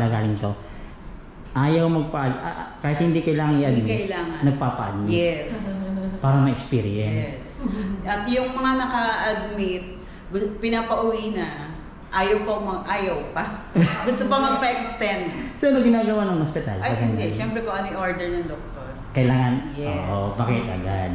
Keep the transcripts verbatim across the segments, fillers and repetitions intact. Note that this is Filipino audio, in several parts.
galing to. Ayaw magpa kahit hindi kailangan i-admit. Hindi kailangan. Nagpapa-admit. Yes. Para ma-experience. Yes. At yung mga naka-admit, pinapauwi na, ayaw pa mag ayaw pa. Gusto pa magpa-extend. So ano ginagawa ng hospital? Ay hindi, syempre kung ano yung order ng doktor. Kailangan, yes. Oo, bakit agad?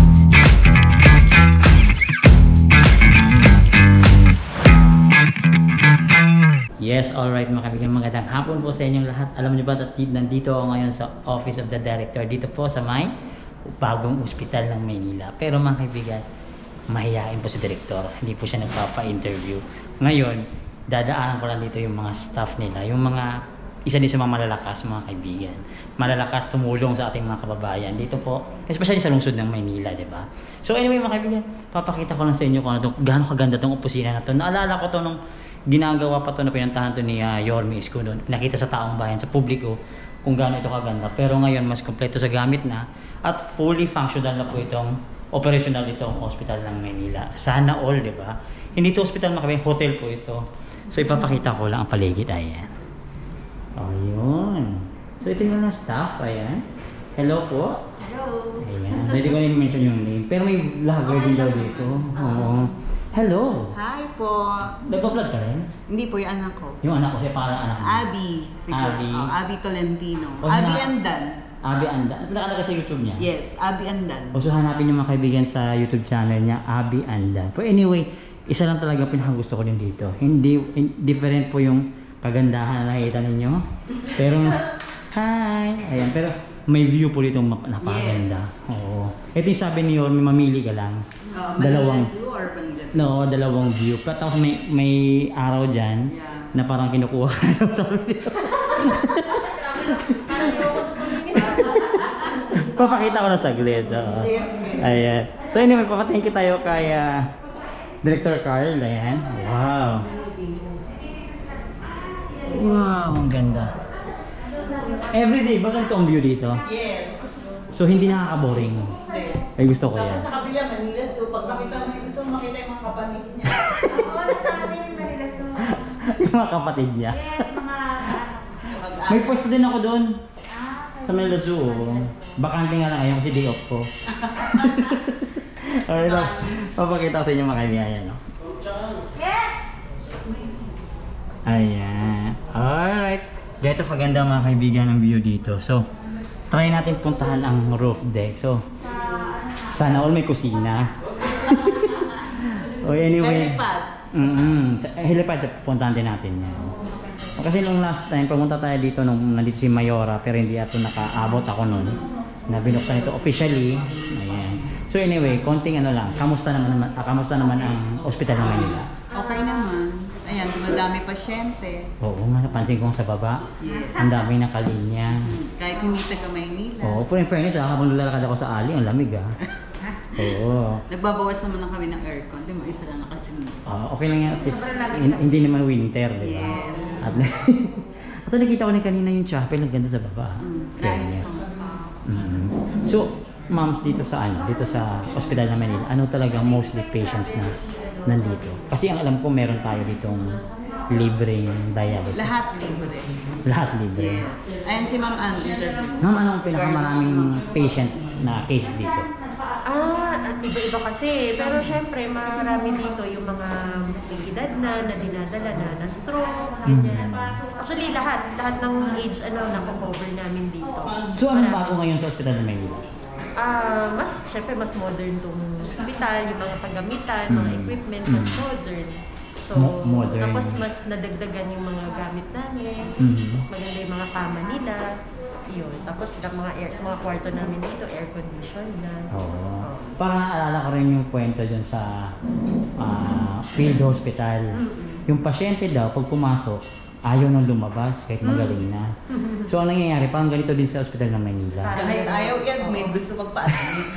Yes, alright mga kaibigan, magandang hapon po sa inyong lahat. Alam niyo ba at nandito ako ngayon sa Office of the Director dito po sa may bagong ospital ng Maynila. Pero mga kaibigan, mahihain po si Director, hindi po siya nagpapa-interview. Ngayon, dadaanan ko lang dito yung mga staff nila, yung mga isa din sa mga malalakas mga kaibigan. Malalakas tumulong sa ating mga kababayan dito po, especially sa lungsod ng Maynila, di ba? So anyway mga kaibigan, papakita ko lang sa inyo kung ano, gaano kaganda tong opisina na to. Naalala ko to nung ginagawa pa to na pinuntahan to ni uh, Yorme Isko noon. Nakita sa taong bayan, sa publiko, kung gaano ito kaganda. Pero ngayon, mas kompleto sa gamit na at fully functional na po itong operational itong hospital ng Maynila. Sana all, di ba? Hindi ito hospital mga kaibigan, hotel po ito. So ipapakita ko lang ang paligid. Ayan. Ayun. So ito yung mga staff. Ayan. Hello po. Hello. Ayan. So hindi ko na mention yung name. Pero may vlogger din daw dito. Oo. Hello. Hi po. Nagpa-vlog ka rin? Hindi po yung anak ko. Yung anak ko siya, parang anak mo. Abby. Abby. Oh, Abby Tolentino. O, Abby na- Andan. Abby Andan. Nakalagay sa YouTube niya? Yes, Abby Andan. O so hanapin niyo mga kaibigan sa YouTube channel niya, Abby Andan. But anyway, isa lang talaga pinakagusto ko din dito. Hindi, in, different po yung kagandahan na nakikita ninyo. Pero, hi! Ayan, pero may view po dito napakaganda. Yes. Oo. Ito yung sabi ni Yorme, mamili ka lang. Uh, dalawang, Manila Zoo or Manila Zoo? no, dalawang view. Tapos may, may araw dyan Yeah. na parang kinukuha. Sabi niyo. Papakita ko na saglit. Oo. Ayan. So anyway, papathank you tayo kay uh, Director Carl. Ayan. Wow. Wow, ang ganda. Everyday ba ganito ang view dito? Yes. So hindi nakaka-boring. Hindi. Ay gusto ko yan. Tapos sa kabila, Manila Zoo. Pag makita mo yung gusto mo makita yung mga kapatid niya. Oo, nasa amin, Manila Zoo. Yung mga kapatid niya. Yes, mga Pag- May pwesto din ako doon. ah, Sa Manila Zoo. Oh. Bakante nga lang ngayon kasi day off ko. Alright, so, papakita ko sa inyo mga kaibigan. Ayan, no? yes! Ayan. Alright. Dito kaganda mga kaibigan ang view dito. So, try natin puntahan ang roof deck. So, sana all may kusina. O anyway. Helipad. Mm-hmm. Sa eh, helipad, puntahan din natin yan. Kasi nung last time, pumunta tayo dito nung nandito si Mayora, pero hindi ato nakaabot ako nun. Na binuksan ito officially. Ayan. So anyway, konting ano lang, kamusta naman, ah, kamusta naman ang ospital ng Manila? Okay naman. Ayan, madami pasyente. Oo nga, napansin ko sa baba. Yes. Ang daming nakalinya. Kahit hindi taga Maynila. Oo, pero in fairness, ah, habang lalakad ako sa ali, ang lamig ah. Oo. Nagbabawas naman lang kami ng aircon. Di mo, isa lang nakasinod. Ah, okay lang yan. At least, hin- hindi naman winter, di ba? Yes. At, at nakita ko na kanina yung chapel, ang ganda sa baba. Mm, Fairness. nice. Mm. So, moms dito sa ano, dito sa Hospital ng Manila, ano talagang mostly patients na nandito? Kasi ang alam ko meron tayo ditong libreng dialysis. Lahat libre. Lahat libre. Yes. Ayan si Ma'am Ann, interview. Ma'am, anong pinakamaraming patient na case dito? Ah, at iba-iba kasi. Pero syempre, marami dito yung mga may edad na, na dinadala na, na stroke, ganyan. Actually, lahat. Lahat ng age, ano, nakocover namin dito. So, anong bago ngayon sa Hospital ng Manila? Ah, mas, syempre, mas modern tong hospital, yung mga paggamitan, mga Mm. equipment, mas Mm. modern. So, Mo- modern. tapos mas nadagdagan yung mga gamit namin, Mm. mas maganda yung mga kama nila, yun. Tapos yung mga, air, mga kwarto namin dito, air condition na. Oo. Parang naalala ko rin yung kwento dyan sa ah, field hospital. Yung pasyente daw, pag pumasok, ayaw nang lumabas kahit magaling na. So, ang nangyayari, parang ganito din sa Hospital ng Manila. Kahit ayaw i-admit, gusto magpa-admit.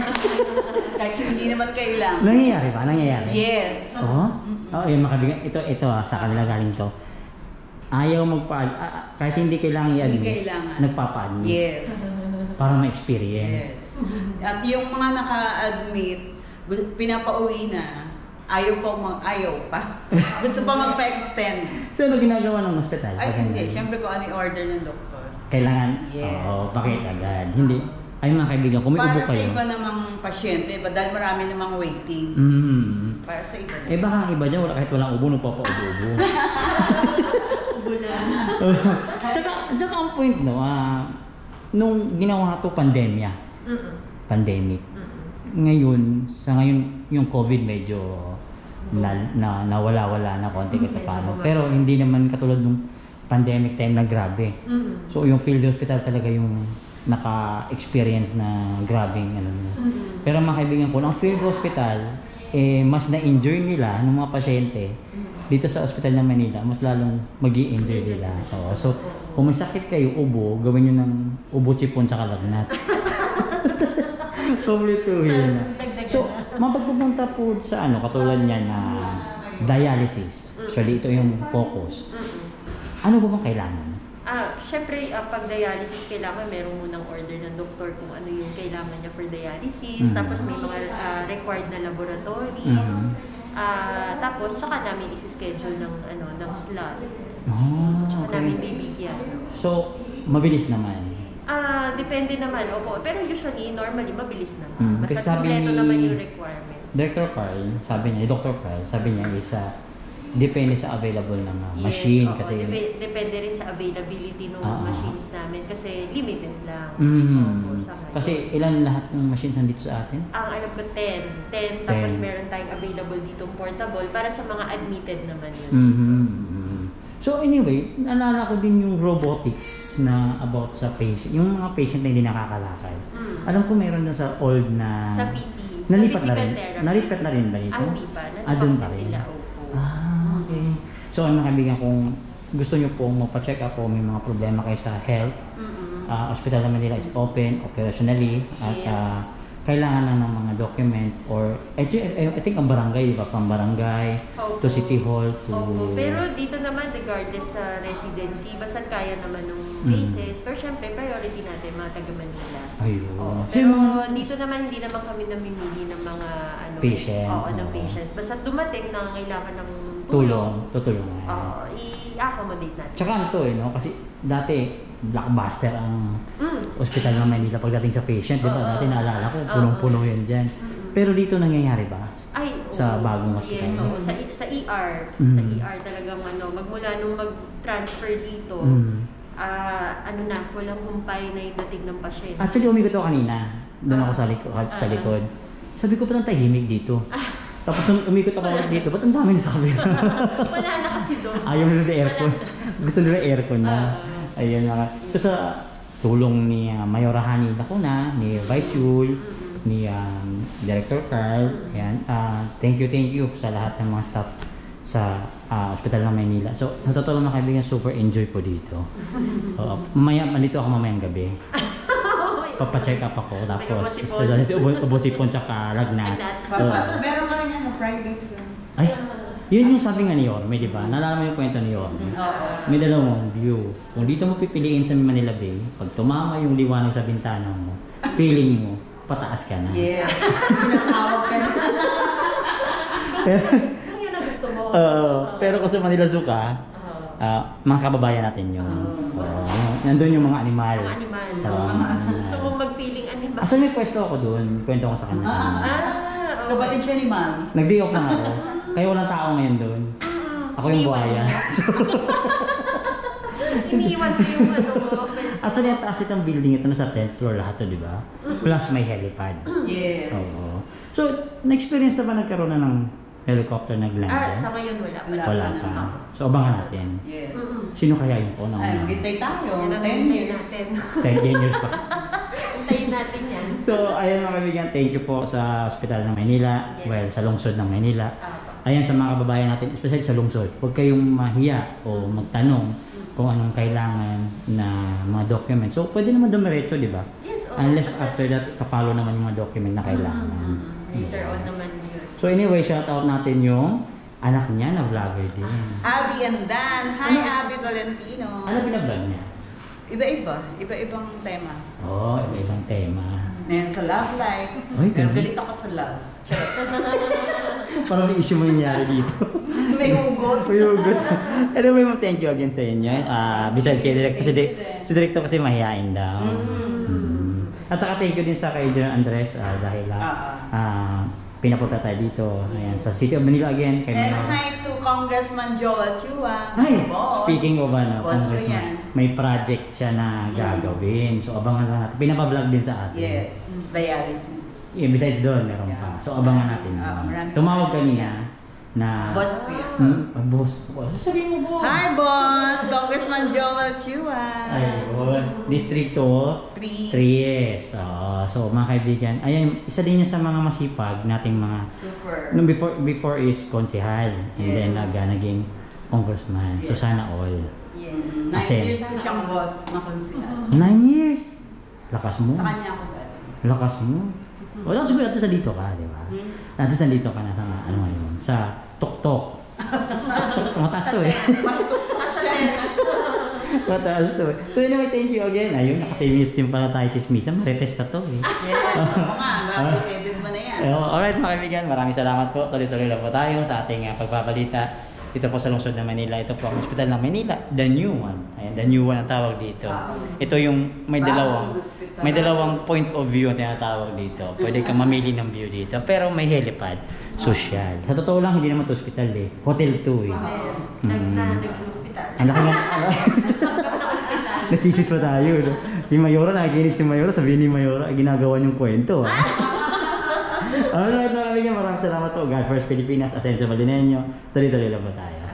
Kahit hindi naman kailangan. Nangyayari ba? Nangyayari? Yes. Oo? Oo, yung makabigan. Ito, ito ah, sa kanila galing to. Ayaw magpa ah, kahit hindi kailangan i-admit. Hindi kailangan. Nagpapa-admit. Yes. Para ma-experience. Yes. At yung mga naka-admit, gu- pinapauwi na, ayaw pa mag ayaw pa. Gusto pa magpa-extend. So, ano ginagawa ng ospital? Ay, Pag hindi. ganun? Siyempre kung ano yung order ng doktor. Kailangan, Yes. oo, bakit agad? Hindi. Ay mga kaibigan, kung may Para ubo sa kayo. iba namang pasyente, ba, dahil marami namang waiting. Mm. Para sa iba Eh baka ang iba dyan, wala, kahit walang ubo, nagpapa-ubo-ubo. Bulan. tsaka, tsaka ang point, no, ah, nung ginawa to pandemya, Mm-mm. pandemic, Mm-mm. ngayon, sa ngayon, yung COVID medyo na, na, nawala-wala na konti kahit Medyo paano. bumaba. Pero hindi naman katulad nung pandemic time na grabe. Mm-mm. So yung field hospital talaga yung naka-experience na grabing ano. Mm-mm. Pero mga kaibigan ko, ang field hospital, eh, mas na-enjoy nila ng mga pasyente dito sa ospital ng Manila, mas lalong mag-i-enjoy sila. Oo. So, kung may sakit kayo, ubo, gawin nyo ng ubo chipon tsaka lagnat. Kompletuhin na. So, mapagpupunta po sa ano, katulad niya na dialysis. Actually, ito yung focus. Mm-mm. Ano ba bang kailangan? Ah, syempre, ah, pag dialysis, kailangan merong munang order ng doktor kung ano yung kailangan niya for dialysis. Mhm. Tapos may mga ah, required na laboratories. Mhm. Ah, tapos, saka namin isi-schedule ng, ano, ng slot. Oh, Saka okay. namin bibigyan. So, mabilis naman. Ah, depende naman, opo. Pero usually, normally, mabilis naman. Mm, Basta kasi sabi kompleto ni- naman yung requirements. Doctor Carl, sabi niya, Doctor Carl, sabi niya is uh, depende sa available ng uh, machine oo, kasi dep- depende rin sa availability ng Ah, ah. machines namin kasi limited lang. mm, Opo, sa ngayon. kasi ilan lahat ng machines nandito sa atin? Ang alam ko, ten. ten. Tapos ten. meron tayong available dito portable para sa mga admitted naman yun. Mhm. So anyway, naalala ko din yung robotics na about sa patient, yung mga patient na hindi nakakalakad. Mm. Alam ko meron na sa old na Sa P T. nalipat sa na physical rin. therapy. Nalipat na rin ba dito? Ah, hindi pa. Ah, doon pa Nandito rin. sila, opo. Ah, okay. So ano kaibigan, kung gusto nyo po magpa-check up o may mga problema kayo sa health, Mm-mm. uh, Hospital ng Manila is open operationally at Yes. uh, kailangan lang ng mga document or I, I think ang barangay, di ba? From barangay Opo. to City Hall to... Opo. Pero dito naman, regardless na residency, basta kaya naman ng Mm. cases. Pero syempre, priority natin, mga taga Manila. Ayun. Oo. So, Pero yung mga- dito naman, hindi naman kami namimili ng mga ano, Patient, Oo, ng oo. patients. Basta dumating na kailangan ng tulong. tulong, tutulungan. Oo, i-accommodate natin. Tsaka ano to eh, no? Kasi dati, blockbuster ang Mm. Ospital ng Manila pagdating sa patient, di ba? Oo. Dati naalala ko, Oo. punong-puno yan dyan. Mm-mm. Pero dito nangyayari ba? Ay, Sa oo. bagong hospital? Yes, oo. Sa, sa E R. Sa Mm. E R talagang ano, magmula nung mag-transfer dito, Mm. ah ano na, walang humpay na yung dating ng pasyente. Actually, umikot ako kanina. Doon ako sa, liko- sa Ah. likod. Sabi ko, parang tahimik dito. Tapos nung umikot ako ulit dito, ba't ang dami na sa kabila? Wala na kasi doon. Ayaw nila ng aircon. Wala Gusto nila aircon na. Ah. Ayun mga. So sa tulong ni uh, Mayor Hani Lacuna, ni Vice Yul, ni um, Director Carl, ayan, ah, thank you, thank you sa lahat ng mga staff sa ah, Ospital ng Maynila. So, sa totoo lang mga kaibigan, super enjoy po dito. Oo, mamaya, nandito ako mamayang gabi. Papacheck up ako, tapos Nag-ubosipon. ubo- ubosipon tsaka lagnat. Lagnat. Oo. Papa, meron ka rin yan na private room. Ay, yun yung sabi nga ni Yorme, di ba? Nalala mo yung kwento ni Yorme? Oo. May dalawang view. Kung dito mo pipiliin sa Manila Bay, pag tumama yung liwanag sa bintana mo, feeling mo, pataas ka na. Yes. Pinatawag ka na. Pero, Ano yun ang gusto mo? Oo, pero kung sa Manila Zoo ka, Oo. ah, mga kababayan natin yun. Oo. Oo, nandun yung mga animal. Mga animal. Oo, Mga mga animal. Gusto mong mag-feeling animal. Actually, may pwesto ako doon. Kwento ko sa kanya. Ah, kanina. Ah, okay. Kapatid siya ni Mami. Nag-day off lang ako. Kaya walang tao ngayon doon. Mm, Ako yung iniwan buhaya. mo. Iniwan ko yung ano mo. Actually, ang taas itong building ito nasa tenth floor lahat to, di ba? Plus may helipad. Yes. Oo. So, na-experience na ba nagkaroon na ng helicopter nag-land? Ah, dyan? sa ngayon wala pa. Wala. Wala pa. So, abangan natin. Yes. Mm-mm. Sino kaya yung una? Ay, maghintay tayo. Yan ang ten hintay years. natin. ten years pa. Hintayin natin yan. So, ayun mga kaibigan, thank you po sa Ospital ng Maynila, Yes. well, sa lungsod ng Maynila. Ah, Ayan sa mga kababayan natin, especially sa lungsod, huwag kayong mahiya o magtanong kung anong kailangan na mga document. So, pwede naman dumiretso, di ba? yes, oo. Unless Basta- after that, pa-follow naman yung mga document na kailangan. Mm-mm. Later on naman yun. So anyway, shout out natin yung anak niya na vlogger din. Abby and Dan. Hi, Ano? Abby Tolentino. Ano binablog niya? Iba-iba. Iba-ibang tema. Oo, oh, iba-ibang tema. Ngayon sa love life. Ay, Pero ganun. galit ako sa love. Charot. Parang may issue mangyayari dito. May hugot. May hugot. Anyway, ma'am, thank you again sa inyo. Ah, besides kay Director, si, Di- si Director kasi mahihain daw. Mm. At saka thank you din sa kay General Andres ah, dahil ah, ah, pinapunta tayo dito. Ayan, sa City of Manila again. Kay And Manila. hi to Congressman Joel Chua. Ay, boss. speaking of ano, Boss ko Congressman, yan. may project siya na gagawin. So, abangan lang natin. Pinapablog din sa atin. Yes, dialysis. Yeah, besides doon, meron Yeah. pa. So, abangan natin. Ah, marami Tumawag pa. kanina na... Boss ko yan. Hmm? Ah, boss. Sabihin mo, boss. Hi, boss! Congressman Joel Chua. Ayun. Distrito Three. three yes. Oo. So, mga kaibigan, ayan, isa din yan sa mga masipag nating mga... Super. Nung before before is konsehal. And then, Yes. nag, naging congressman. So, Yes. sana all. Yes. Nine Kasi- years ko siyang boss na konsihan. Nine years. Lakas mo. Sa kanya ako galing. Lakas mo. Wala siguro at least nandito ka, di ba? Hmm. At least nandito ka na sa, ano nga yun, sa tuktok. Tuk- Mataas to eh. Mas tuktok siya. Mataas to eh. So anyway, thank you again. Ayun, nakatimis din pala tayo chismisan. Marites na to eh. Yes, oo nga. Bakit edit mo na yan? Eh, alright mga kaibigan, maraming salamat po. Tuloy-tuloy lang po tayo sa ating uh, pagpabalita. Dito po sa lungsod ng Manila. Ito po ang hospital ng Manila. The new one. Ayan, the new one ang tawag dito. Ito yung may dalawang Bagong may dalawang point of view ang tinatawag dito. Pwede kang mamili ng view dito. Pero may helipad. Social. Sa totoo lang, hindi naman to hospital eh. Hotel to eh. Nag Mm. na nag-hospital. Ang laki ng... Nachisis pa tayo, no? Si Mayora, nakikinig si Mayora, sabihin ni Mayora, ginagawa niyong kwento, ha? Alright, mga kaibigan, maraming salamat po. God First Pilipinas, Asenso Malinenyo. Tuloy-tuloy lang po tayo.